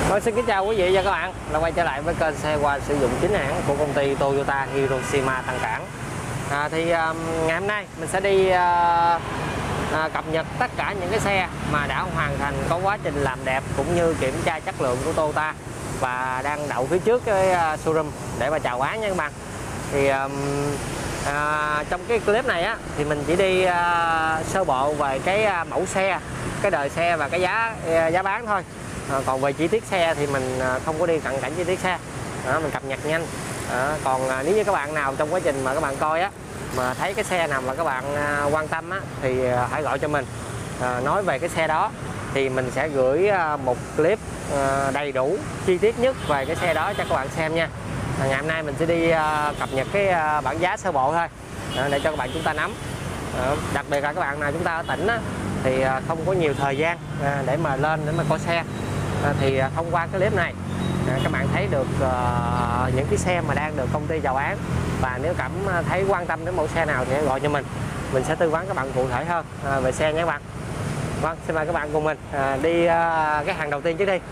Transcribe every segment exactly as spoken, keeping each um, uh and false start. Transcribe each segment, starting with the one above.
Vâng, xin kính chào quý vị và các bạn đã quay trở lại với kênh xe qua sử dụng chính hãng của công ty Toyota Hiroshima Tân Cảng. À, thì um, ngày hôm nay mình sẽ đi uh, uh, cập nhật tất cả những cái xe mà đã hoàn thành có quá trình làm đẹp cũng như kiểm tra chất lượng của Toyota và đang đậu phía trước cái uh, showroom để mà chào bán nha các bạn. Thì um, uh, trong cái clip này á thì mình chỉ đi uh, sơ bộ về cái uh, mẫu xe, cái đời xe và cái giá uh, giá bán thôi. À, còn về chi tiết xe thì mình không có đi cận cảnh chi tiết xe, à, mình cập nhật nhanh. À, còn à, nếu như các bạn nào trong quá trình mà các bạn coi á mà thấy cái xe nào mà các bạn à, quan tâm á thì à, hãy gọi cho mình, à, nói về cái xe đó thì mình sẽ gửi à, một clip à, đầy đủ chi tiết nhất về cái xe đó cho các bạn xem nha. À, ngày hôm nay mình sẽ đi à, cập nhật cái à, bảng giá sơ bộ thôi, à, để cho các bạn chúng ta nắm. À, đặc biệt là các bạn nào chúng ta ở tỉnh á thì à, không có nhiều thời gian à, để mà lên để mà coi xe. À, thì thông qua cái clip này à, các bạn thấy được uh, những cái xe mà đang được công ty chào bán, và nếu cảm thấy quan tâm đến mẫu xe nào thì hãy gọi cho mình, mình sẽ tư vấn các bạn cụ thể hơn à, về xe nhé các bạn. Vâng, xin mời các bạn cùng mình à, đi uh, cái hàng đầu tiên trước đi.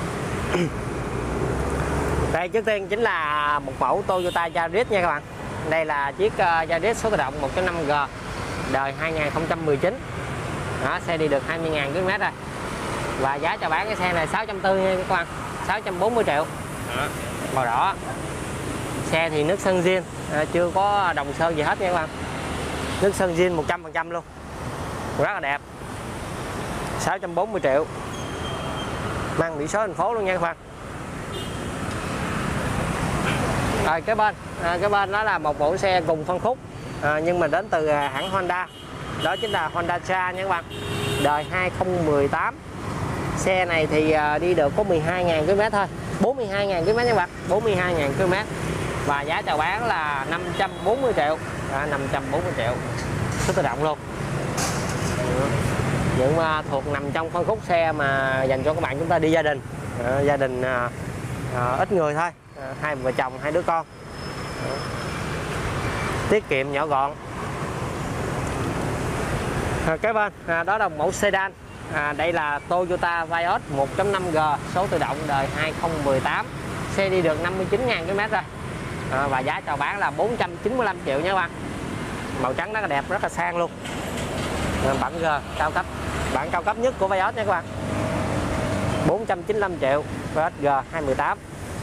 Đây, trước tiên chính là một mẫu Toyota Yaris nha các bạn. Đây là chiếc uh, Yaris số tự động một chấm năm G đời hai nghìn không trăm mười chín. Đó, xe đi được hai mươi nghìn ki lô mét rồi. Và giá chào bán cái xe này sáu trăm tư mươi nha các bạn, sáu trăm bốn mươi triệu. Đó, màu đỏ. Xe thì nước sơn zin, à, chưa có đồng sơn gì hết nha các bạn. Nước sơn zin một trăm phần trăm luôn. Rất là đẹp. sáu trăm bốn mươi triệu. Mang biển số thành phố luôn nha các bạn. Rồi cái bên, à, cái bên đó là một mẫu xe cùng phân khúc, à, nhưng mà đến từ hãng Honda. Đó chính là Honda Jazz nha các bạn. Đời hai không một tám. Xe này thì đi được có mười hai nghìn ki lô mét thôi, bốn mươi hai nghìn ki lô mét nha các bạn, bốn mươi hai nghìn ki lô mét. Và giá chào bán là năm trăm bốn mươi triệu, à, năm trăm bốn mươi triệu, số tự động luôn. Những uh, thuộc nằm trong phân khúc xe mà dành cho các bạn chúng ta đi gia đình, à, gia đình uh, uh, ít người thôi, à, hai vợ chồng, hai đứa con, à, tiết kiệm nhỏ gọn. À, cái bên à, đó là mẫu sedan. À, đây là Toyota Vios một chấm năm G số tự động đời hai không một tám. Xe đi được năm mươi chín nghìn ki lô mét rồi. À, và giá chào bán là bốn trăm chín mươi lăm triệu nha các bạn. Màu trắng rất là đẹp, rất là sang luôn. À, bản G cao cấp, bản cao cấp nhất của Vios nha các bạn. bốn trăm chín mươi lăm triệu Vios G hai không một tám.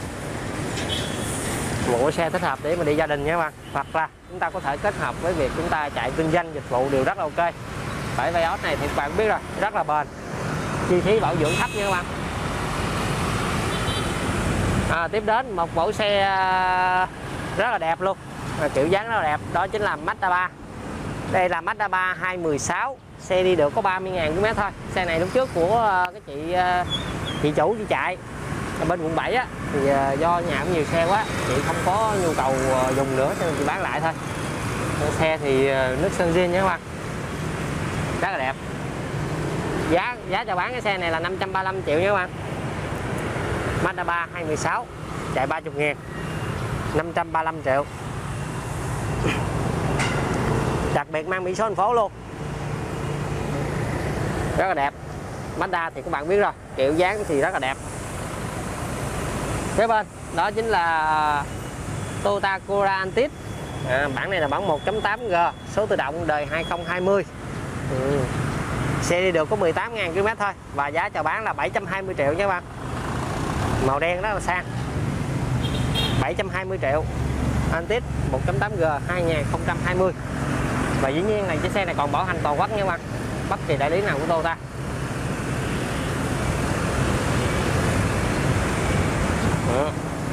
Một xe thích hợp để mà đi gia đình nha các bạn. Hoặc là chúng ta có thể kết hợp với việc chúng ta chạy kinh doanh dịch vụ đều rất là ok. Bởi Vios này thì các bạn biết rồi, rất là bền, chi phí bảo dưỡng thấp nha các bạn. À, tiếp đến một mẫu xe rất là đẹp luôn, à, kiểu dáng rất là đẹp, đó chính là Mazda ba. Đây là Mazda ba hai một sáu, xe đi được có ba mươi nghìn ki lô mét thôi. Xe này lúc trước của cái chị chị chủ chị chạy ở bên quận bảy á, thì do nhà cũng nhiều xe quá, chị không có nhu cầu dùng nữa cho nên chị bán lại thôi. Xe thì nước sơn zin nha các bạn, rất là đẹp. Giá giá chào bán cái xe này là năm trăm ba mươi lăm triệu nha các bạn. Mazda ba hai một sáu chạy ba mươi nghìn, năm trăm ba mươi lăm triệu. Đặc biệt mang biển số thành phố luôn, rất là đẹp. Mazda thì các bạn biết rồi, kiểu dáng thì rất là đẹp. Kế bên đó chính là Toyota Corolla Altis. À, bản này là bản một chấm tám G số tự động đời hai không hai không. Ừ. Xe đi được có mười tám nghìn ki lô mét thôi. Và giá chào bán là bảy trăm hai mươi triệu nha các bạn. Màu đen rất là sang, bảy trăm hai mươi triệu. Altis một chấm tám G hai không hai không. Và dĩ nhiên là chiếc xe này còn bảo hành toàn quốc nha các bạn, bất kỳ đại lý nào của Toyota. Ừ.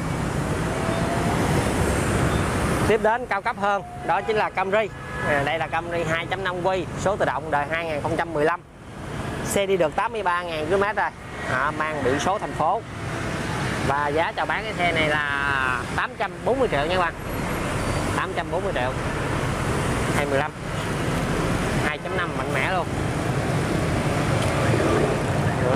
Tiếp đến cao cấp hơn, đó chính là Camry. À, đây là Camry hai chấm năm Q số tự động đời hai không một lăm. Xe đi được tám mươi ba nghìn ki lô mét rồi, à, mang biển số thành phố. Và giá chào bán cái xe này là tám trăm bốn mươi triệu nha các bạn, tám trăm bốn mươi triệu, hai một lăm, hai chấm năm mạnh mẽ luôn. Ừ.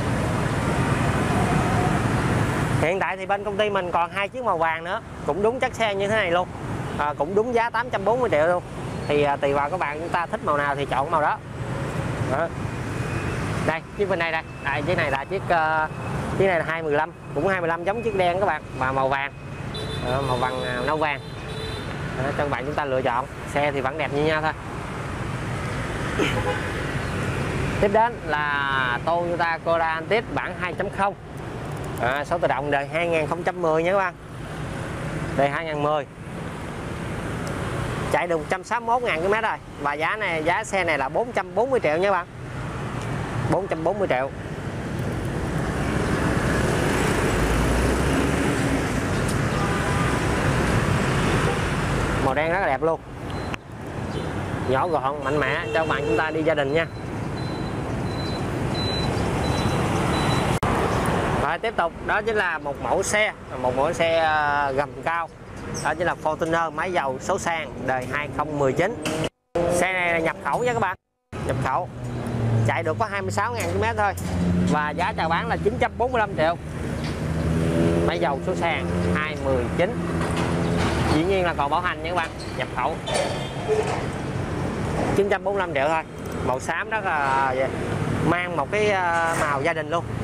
Hiện tại thì bên công ty mình còn hai chiếc màu vàng nữa, cũng đúng chất xe như thế này luôn, à, cũng đúng giá tám trăm bốn mươi triệu luôn. Thì à, tùy vào các bạn chúng ta thích màu nào thì chọn màu đó. Đó. Đây chiếc bên này đây, đây chiếc này là chiếc uh, Chiếc này là hai mười lăm, cũng hai mười lăm giống chiếc đen các bạn, mà màu vàng, à, màu vàng à, nâu vàng. À, cho các bạn chúng ta lựa chọn. Xe thì vẫn đẹp như nhau thôi. Tiếp đến là Toyota Corolla Altis bản hai chấm không, à, số tự động đời hai nghìn không trăm mười nha các bạn, đời hai nghìn không trăm mười, chạy được một trăm sáu mươi mốt nghìn km rồi. Và giá này, giá xe này là bốn trăm bốn mươi triệu nha các bạn, bốn trăm bốn mươi triệu. Màu đen rất là đẹp luôn, nhỏ gọn mạnh mẽ cho các bạn chúng ta đi gia đình nha. Và tiếp tục đó chính là một mẫu xe, một mẫu xe gầm cao, đó chính là Fortuner máy dầu số sàn đời hai không một chín. Xe này là nhập khẩu nha các bạn, nhập khẩu, chạy được có hai mươi sáu nghìn km thôi, và giá chào bán là chín trăm bốn mươi lăm triệu. Máy dầu số sàn hai không một chín, dĩ nhiên là còn bảo hành nha các bạn, nhập khẩu, chín trăm bốn mươi lăm triệu thôi. Màu xám rất là mang một cái màu gia đình luôn.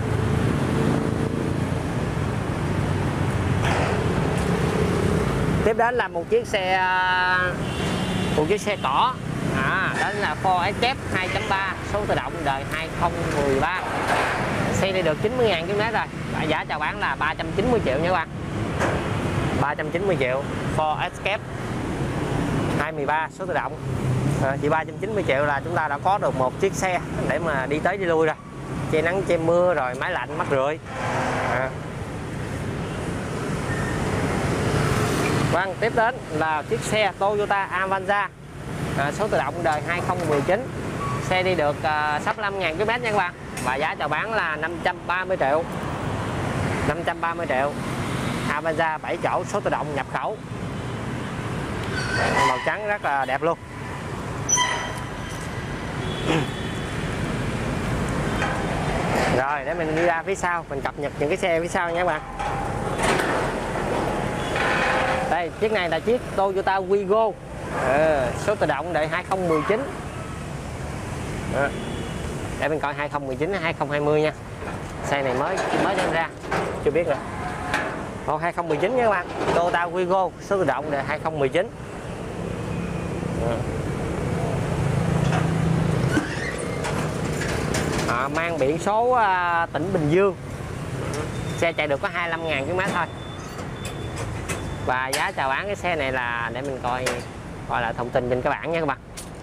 Tiếp đến là một chiếc xe một chiếc xe cỏ, à, đó là Ford Escape hai chấm ba, số tự động đời hai không một ba. Xe đi được chín mươi nghìn km rồi, và giá chào bán là ba trăm chín mươi triệu nha các bạn, ba trăm chín mươi triệu. Ford Escape hai không một ba số tự động, à, chỉ ba trăm chín mươi triệu là chúng ta đã có được một chiếc xe để mà đi tới đi lui rồi, che nắng che mưa rồi máy lạnh mát rượi. À. Vâng, tiếp đến là chiếc xe Toyota Avanza, à, số tự động đời hai không một chín, xe đi được uh, sáu mươi lăm nghìn km nha các bạn, và giá chào bán là năm trăm ba mươi triệu, năm trăm ba mươi triệu. Avanza bảy chỗ số tự động nhập khẩu, màu trắng rất là đẹp luôn. Rồi để mình đi ra phía sau, mình cập nhật những cái xe phía sau nha các bạn. Đây, chiếc này là chiếc Toyota Wigo, à, số tự động đời hai không một chín. À, để mình coi hai không một chín hay hai không hai không nha. Xe này mới mới đem ra, chưa biết rồi. Ồ, hai không một chín nha các bạn. Toyota Wigo số tự động đời hai không một chín. À. À, mang biển số à, tỉnh Bình Dương. Xe chạy được có hai mươi lăm nghìn km thôi. Và giá chào bán cái xe này là, để mình coi gọi là thông tin trên các bảng nha các bạn,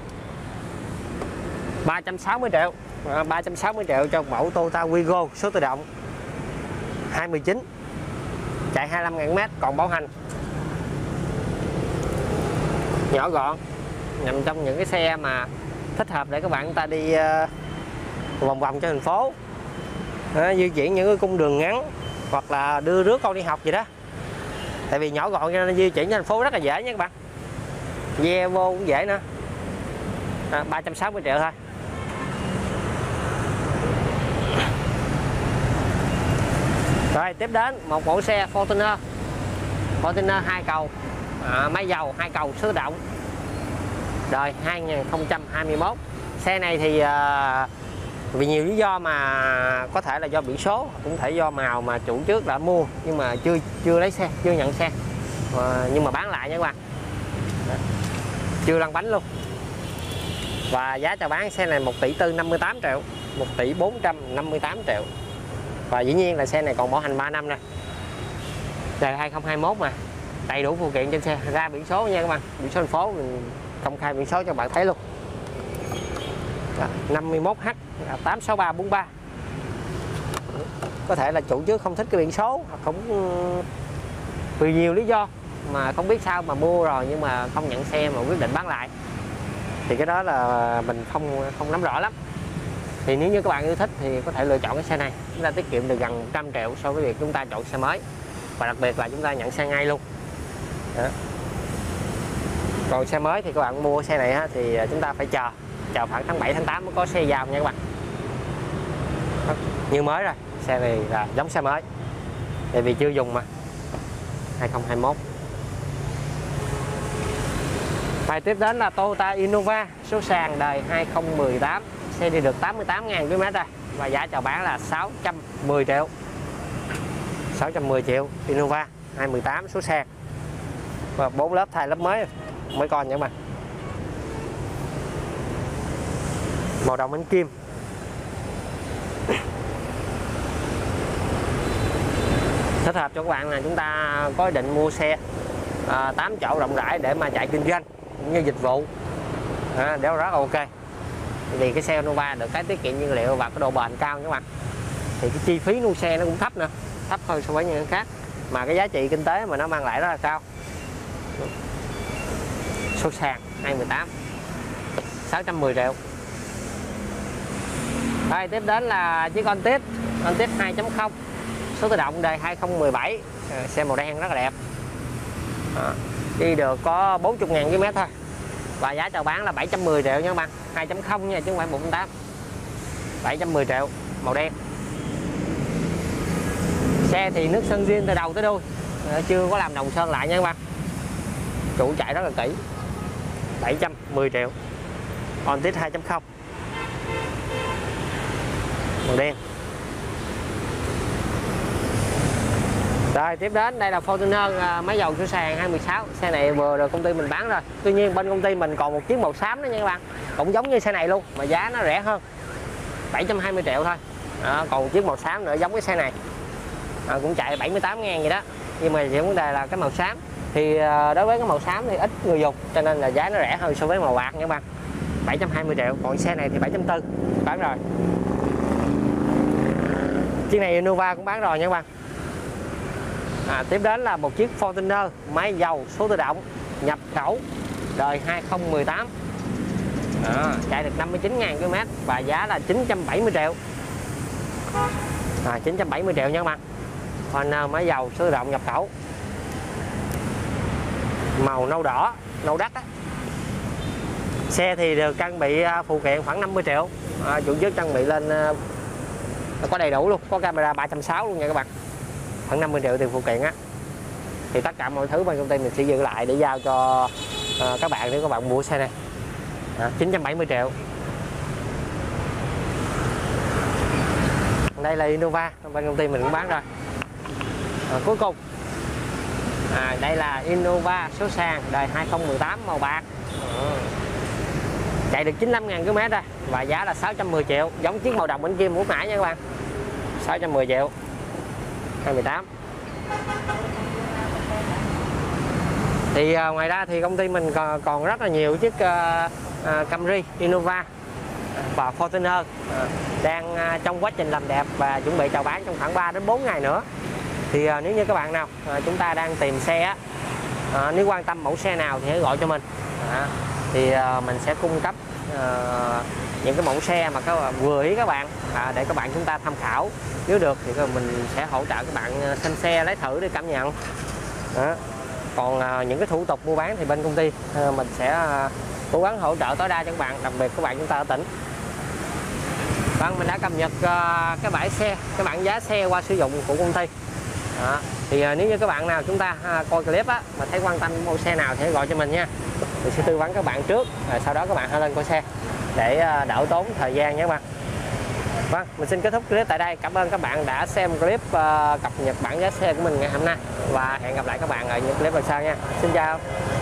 ba trăm sáu mươi triệu, à, ba trăm sáu mươi triệu cho mẫu Toyota Wigo số tự động hai không một chín, chạy hai mươi lăm nghìn km còn bảo hành, nhỏ gọn, nằm trong những cái xe mà thích hợp để các bạn ta đi uh, vòng vòng cho thành phố, à, di chuyển những cái cung đường ngắn hoặc là đưa rước con đi học gì đó. Tại vì nhỏ gọn cho nên di chuyển cho thành phố rất là dễ nha các bạn, ve vô cũng dễ nữa. À, ba trăm sáu mươi triệu thôi. Rồi tiếp đến một mẫu xe Fortuner, Fortuner hai cầu, à, máy dầu hai cầu số tự động đời hai không hai mốt. Xe này thì à, vì nhiều lý do mà có thể là do biển số, cũng thể do màu mà chủ trước đã mua nhưng mà chưa chưa lấy xe, chưa nhận xe, à, nhưng mà bán lại nha các bạn, chưa lăn bánh luôn. Và giá chào bán xe này một tỷ tư năm mươi tám triệu, một tỷ bốn trăm năm mươi tám triệu. Và dĩ nhiên là xe này còn bảo hành ba năm rồi, đời hai không hai mốt mà, đầy đủ phụ kiện trên xe, ra biển số nha các bạn, biển số thành phố mình công khai biển số cho các bạn thấy luôn. năm mươi mốt H tám sáu ba bốn ba. Có thể là chủ trước không thích cái biển số, hoặc cũng vì nhiều lý do mà không biết sao mà mua rồi nhưng mà không nhận xe mà quyết định bán lại, thì cái đó là mình không không nắm rõ lắm. Thì nếu như các bạn yêu thích thì có thể lựa chọn cái xe này, chúng ta tiết kiệm được gần một trăm triệu so với việc chúng ta chọn xe mới, và đặc biệt là chúng ta nhận xe ngay luôn. Đó. Còn xe mới thì các bạn mua xe này á, thì chúng ta phải chờ chờ khoảng tháng bảy tháng tám mới có xe vào nha các bạn. Đó. Như mới rồi, xe này là giống xe mới, tại vì chưa dùng mà, hai không hai mốt. Và tiếp đến là Toyota Innova số sàn đời hai không một tám, xe đi được tám mươi tám nghìn km rồi, và giá chào bán là sáu trăm mười triệu. sáu trăm mười triệu. Innova hai mười tám số xe và bốn lớp thay lớp mới mới con nha các bạn. Màu đồng bánh kim. Thích hợp cho các bạn là chúng ta có ý định mua xe à, tám chỗ rộng rãi để mà chạy kinh doanh cũng như dịch vụ à, đều rất là ok. Vì cái xe Innova được cái tiết kiệm nhiên liệu và cái độ bền cao các bạn, thì cái chi phí nuôi xe nó cũng thấp nữa, thấp hơn so với những cái khác, mà cái giá trị kinh tế mà nó mang lại rất là cao. Số sàn hai mười tám sáu trăm mười triệu. Đây tiếp đến là chiếc Altis Altis hai chấm không số tự động đời hai không một bảy, à, xe màu đen rất là đẹp. À, đi được có bốn mươi ngàn ki lô mét thôi và giá chào bán là bảy trăm mười triệu nha các bạn. hai chấm không nha chứ không phải một chấm tám. bảy trăm mười triệu màu đen. Xe thì nước sơn zin từ đầu tới đuôi, chưa có làm đồng sơn lại nha các bạn. Chủ chạy rất là kỹ. bảy trăm mười triệu. Altis hai chấm không màu đen. Rồi tiếp đến đây là Fortuner máy dầu số sàn hai mười sáu. Xe này vừa rồi công ty mình bán rồi. Tuy nhiên bên công ty mình còn một chiếc màu xám nữa nha các bạn. Cũng giống như xe này luôn mà giá nó rẻ hơn, bảy trăm hai mươi triệu thôi. Đó, còn một chiếc màu xám nữa giống cái xe này, à, cũng chạy bảy mươi tám ngàn gì đó. Nhưng mà chỉ vấn đề là cái màu xám thì đối với cái màu xám thì ít người dùng, cho nên là giá nó rẻ hơn so với màu bạc nha các bạn. bảy trăm hai mươi triệu. Còn xe này thì bảy trăm tư bán rồi. Chiếc này Innova cũng bán rồi nha các bạn. À, tiếp đến là một chiếc Fortuner máy dầu số tự động nhập khẩu đời hai không một tám, à, chạy được năm mươi chín ngàn ki lô mét và giá là chín trăm bảy mươi triệu. À, chín trăm bảy mươi triệu nha các bạn. Fortuner máy dầu số tự động nhập khẩu màu nâu đỏ, nâu đất á. Xe thì được trang bị phụ kiện khoảng năm mươi triệu. À, chủ trước trang bị lên có đầy đủ luôn, có camera ba trăm sáu mươi luôn nha các bạn. Khoảng năm mươi triệu tiền phụ kiện á. Thì tất cả mọi thứ bên công ty mình sẽ giữ lại để giao cho uh, các bạn nếu các bạn mua xe này. À, chín trăm bảy mươi triệu. Đây là Innova, bên công ty mình cũng bán rồi. À, cuối cùng à, đây là Innova số sàn đời hai không một tám màu bạc. À, chạy được chín mươi lăm ngàn ki lô mét rồi và giá là sáu trăm mười triệu, giống chiếc màu đồng bên kia lúc nãy nha các bạn. sáu trăm mười triệu. hai mười tám. Thì uh, ngoài ra thì công ty mình còn, còn rất là nhiều chiếc uh, uh, Camry, Innova và Fortuner uh, đang uh, trong quá trình làm đẹp và chuẩn bị chào bán trong khoảng ba đến bốn ngày nữa. Thì uh, nếu như các bạn nào uh, chúng ta đang tìm xe uh, nếu quan tâm mẫu xe nào thì hãy gọi cho mình. Uh, thì uh, mình sẽ cung cấp uh, những cái mẫu xe mà các vừa ý các bạn à, để các bạn chúng ta tham khảo. Nếu được thì mình sẽ hỗ trợ các bạn xem xe lấy thử để cảm nhận. Đó. Còn à, những cái thủ tục mua bán thì bên công ty à, mình sẽ à, cố gắng hỗ trợ tối đa cho các bạn, đặc biệt các bạn chúng ta ở tỉnh. Vâng, mình đã cập nhật à, cái bãi xe, cái bảng giá xe qua sử dụng của công ty. Đó. Thì à, nếu như các bạn nào chúng ta à, coi clip á mà thấy quan tâm mẫu xe nào thì hãy gọi cho mình nha. Mình sẽ tư vấn các bạn trước, rồi sau đó các bạn hãy lên coi xe để à, đỡ tốn thời gian nhé các bạn. Vâng, mình xin kết thúc clip tại đây. Cảm ơn các bạn đã xem clip uh, cập nhật bảng giá xe của mình ngày hôm nay và hẹn gặp lại các bạn ở những clip lần sau nha. Xin chào.